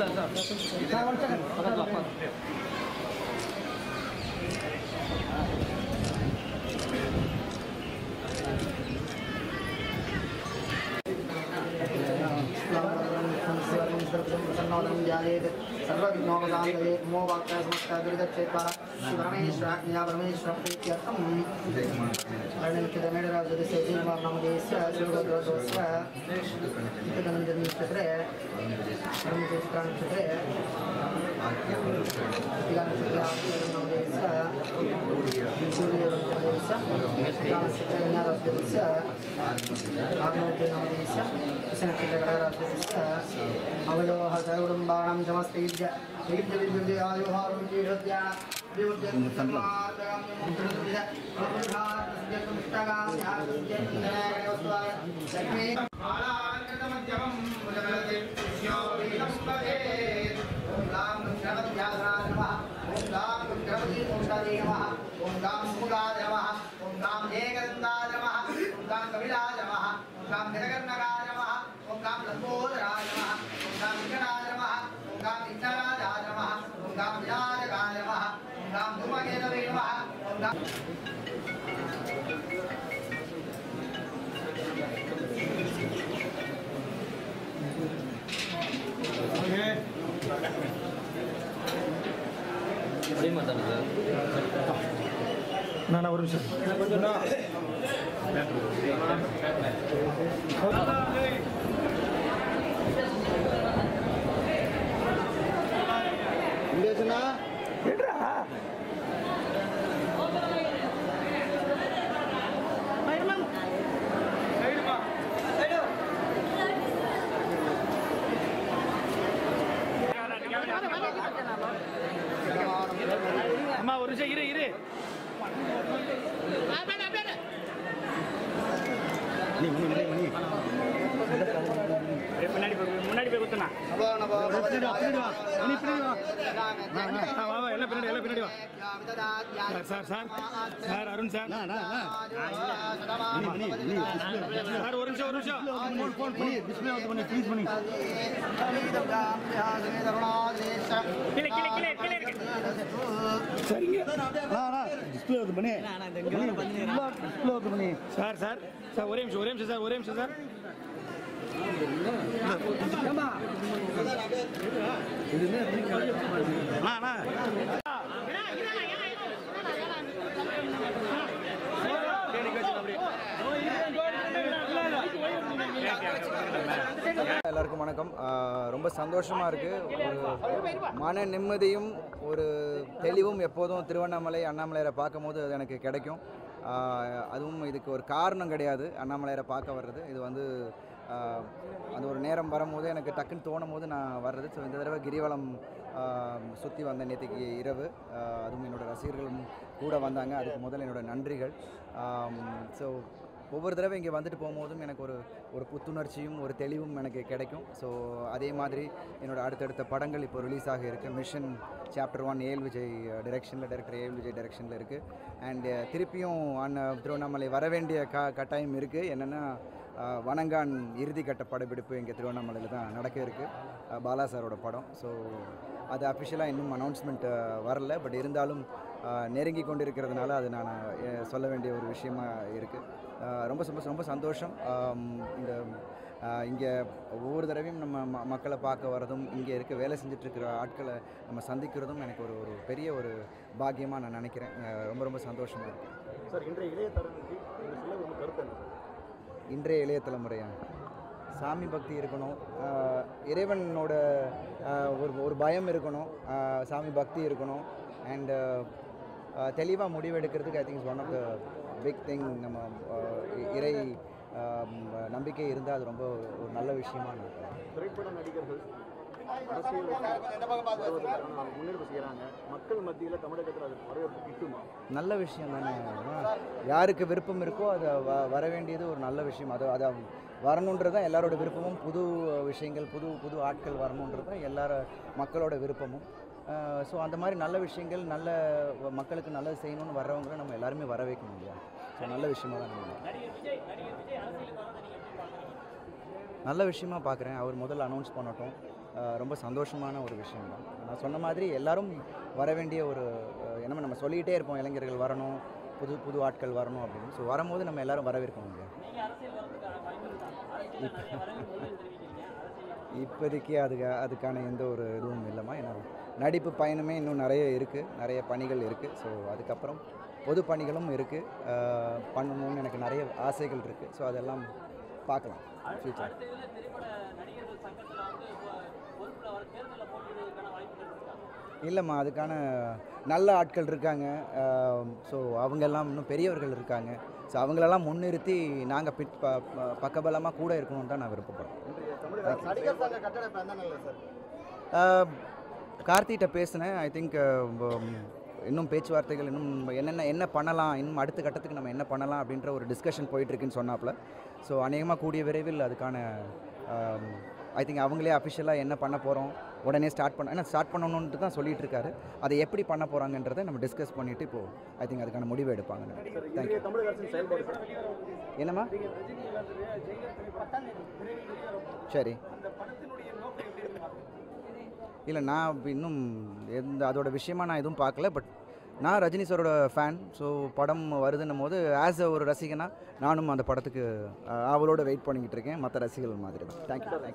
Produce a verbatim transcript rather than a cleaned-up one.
सर्वविघ्नोपशान्तये नमो वाक्काय समस्तदुरितक्षेत्वा श्रीपरमेश्वराज्ञया परमेश्वरप्रीत्यर्थं वर्णनित्यमेडराजस्य जीवनामदेस्य श्रीगोत्रस्य नित्यनन्दनक्षत्रे ब्रह्मचैत्रानक्षत्रे नक्षत्रे सूर्यनक्षत्रस्य कन्याराजस्य आत्मनक्षत्रस्य नक्षत्रराजस्य अवयोः सर्वकुटुम्बानां समस्तैर्य विद्याविद्यायोहारं जीवत्या நான் ஒரு நிமிஷம் அம்மா ஒரு நிமிஷம் இரு இரு முன்னாடி முன்னாடி போய் குத்துனா எல்லாம் பின்னாடி எல்லாம் பின்னாடி வா sir sir sir Arun sir sir ஒரு நிமிஷம் ஒரு நிமிஷம் ஃபோன் பண்ணி டிஸ்பிளே ஆஃப் பண்ணி ப்ளீஸ் பண்ணி கீழே கீழே கீழே கீழே இருக்கு சரிங்க டிஸ்பிளே ஆஃப் பண்ணி டிஸ்பிளே ஆஃப் பண்ணி சார் சார் சார் ஒரே நிமிஷம் ஒரே நிமிஷம் சார் ஒரே நிமிஷம் சார் எல்லாருக்கும் வணக்கம். ரொம்ப சந்தோஷமாக இருக்குது. ஒரு மன நிம்மதியும் ஒரு தெளிவும் எப்போதும் திருவண்ணாமலை அண்ணாமலையரை பார்க்கும் போது அது எனக்கு கிடைக்கும். அதுவும் இதுக்கு ஒரு காரணம் கிடையாது அண்ணாமலையரை பார்க்க வர்றது. இது வந்து அந்த ஒரு நேரம் வரும்போது எனக்கு டக்குன்னு தோணும் போது நான் வர்றது. ஸோ இந்த தடவை கிரிவலம் சுற்றி வந்த நேற்றுக்கு இரவு, அதுவும் என்னோடய ரசிகர்களும் கூட வந்தாங்க. அதுக்கு முதல்ல என்னோடய நன்றிகள். ஸோ ஒவ்வொரு தடவை இங்கே வந்துட்டு போகும்போதும் எனக்கு ஒரு ஒரு புத்துணர்ச்சியும் ஒரு தெளிவும் எனக்கு கிடைக்கும். ஸோ அதே மாதிரி என்னோடய அடுத்தடுத்த படங்கள் இப்போ ரிலீஸ் ஆக இருக்குது. Mission Chapter One A L Vijay டைரெக்ஷனில் டைரக்டர் ஏஎல் விஜய் டைரெக்ஷனில் இருக்குது. அண்டு திருப்பியும் அண்ணா திருவண்ணாமலை வர வேண்டிய க கட்டாயம் இருக்குது. என்னென்னா வணங்கான் இறுதி கட்ட படப்பிடிப்பு இங்கே திருவண்ணாமலையில் தான் நடக்க இருக்குது, பாலா சாரோட படம். ஸோ அது அஃபிஷியலாக இன்னும் அனௌன்ஸ்மெண்ட் வரல. பட் இருந்தாலும் நெருங்கி கொண்டு இருக்கிறதுனால அது நான் சொல்ல வேண்டிய ஒரு விஷயமா இருக்குது. ரொம்ப ரொம்ப ரொம்ப சந்தோஷம். இந்த இங்கே ஒவ்வொரு தடவையும் நம்ம ம மக்களை பார்க்க வரதும், இங்கே இருக்க வேலை செஞ்சிட்ருக்கிற ஆட்களை நம்ம சந்திக்கிறதும் எனக்கு ஒரு ஒரு பெரிய ஒரு பாக்கியமாக நான் நினைக்கிறேன். ரொம்ப ரொம்ப சந்தோஷமாக இருக்குது சார். இன்றைய இளைய தலைமுறைக்கு ஒரு கருத்து என்ன? இன்றைய இளைய தலைமுறையா சாமி பக்தி இருக்கணும், இறைவனோட ஒரு ஒரு பயம் இருக்கணும், சாமி பக்தி இருக்கணும். அண்டு தெளிவாக முடிவெடுக்கிறதுக்கு I think is one of the big thing. நம்ம இறை நம்பிக்கை இருந்தால் அது ரொம்ப ஒரு நல்ல விஷயமா நினைக்கிறேன். திரைப்பட நடிகர்கள் முன்னெடுப்பு செய்கிறாங்க, மக்கள் மத்தியில் தமிழகத்தில் அது வரவேற்பு கிட்டுமா? நல்ல விஷயம் தானே. யாருக்கு விருப்பம் இருக்கோ அதை வ வர வேண்டியது ஒரு நல்ல விஷயம். அது அதை வரணுன்றது தான் எல்லாரோட விருப்பமும். புது விஷயங்கள், புது புது ஆட்கள் வரணுன்றது தான் எல்லார மக்களோட விருப்பமும். ஸோ அந்த மாதிரி நல்ல விஷயங்கள், நல்ல மக்களுக்கு நல்லது செய்யணும்னு வர்றவங்களை நம்ம எல்லாருமே வர வைக்க முடியும். ஸோ நல்ல விஷயமா தான். நல்ல விஷயமா பார்க்குறேன். அவர் முதல்ல அனௌன்ஸ் பண்ணட்டும். ரொம்ப சந்தோஷமான ஒரு விஷயம் தான். நான் சொன்ன மாதிரி எல்லாரும் வர வேண்டிய ஒரு என்ன நம்ம சொல்லிகிட்டே இருப்போம், இளைஞர்கள் வரணும், புது புது ஆட்கள் வரணும் அப்படின்னு. ஸோ வரும்போது நம்ம எல்லாரும் வரவேற்கணும் இல்லையா? இப்போதைக்கு அதுக்கு அதுக்கான எந்த ஒரு இதுவும் இல்லைம்மா. ஏன்னா நடிப்பு பயணமே இன்னும் நிறைய இருக்குது, நிறைய பணிகள் இருக்குது. ஸோ அதுக்கப்புறம் பொது பணிகளும் இருக்குது, பண்ணணும்னு எனக்கு நிறைய ஆசைகள் இருக்குது. ஸோ அதெல்லாம் பார்க்கலாம் ஃபியூச்சர். இல்லைம்மா, அதுக்கான நல்ல ஆட்கள் இருக்காங்க. ஸோ அவங்கெல்லாம் இன்னும் பெரியவர்கள் இருக்காங்க. ஸோ அவங்களெல்லாம் முன்னிறுத்தி நாங்கள் பிட் ப பக்கபலமாக கூட இருக்கணும்னு தான் நான் விருப்பப்படுறேன். கார்த்திகிட்ட பேசினேன். ஐ திங்க் இன்னும் பேச்சுவார்த்தைகள் இன்னும் என்னென்ன என்ன பண்ணலாம், இன்னும் அடுத்த கட்டத்துக்கு நம்ம என்ன பண்ணலாம் அப்படின்ற ஒரு டிஸ்கஷன் போயிட்டுருக்குன்னு சொன்னாப்புல. ஸோ அநேகமாக கூடிய விரைவில் அதுக்கான ஐ திங்க் அவங்களே அஃபிஷியலாக என்ன பண்ண போகிறோம் உடனே ஸ்டார்ட் பண்ண ஏன்னா ஸ்டார்ட் பண்ணணுன்ட்டு தான் சொல்லிட்டு இருக்காரு. அதை எப்படி பண்ண போகிறாங்கன்றதை நம்ம டிஸ்கஸ் பண்ணிவிட்டு இப்போது ஐ திங்க் அதுக்கான முடிவு எடுப்பாங்க. தேங்க்யூ. என்னம்மா? சரி. இல்லை, நான் இன்னும் எந்த அதோட விஷயமா நான் எதுவும் பார்க்கல. பட் நான் ரஜினி சாரோட ஃபேன். ஸோ படம் வருதுன்னும் போது ஆஸ் அ ஒரு ரசிகனாக நானும் அந்த படத்துக்கு அவளோட வெயிட் பண்ணிக்கிட்டு இருக்கேன், மற்ற ரசிகர்கள் மாதிரி தான். தேங்க்யூ.